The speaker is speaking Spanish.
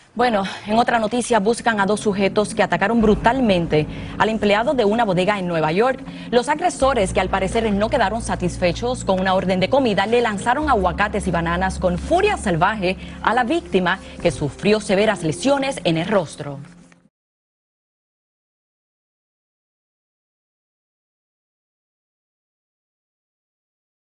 Bueno, en otra noticia buscan a dos sujetos que atacaron brutalmente al empleado de una bodega en Nueva York. Los agresores, que al parecer no quedaron satisfechos con una orden de comida, le lanzaron aguacates y bananas con furia salvaje a la víctima, que sufrió severas lesiones en el rostro.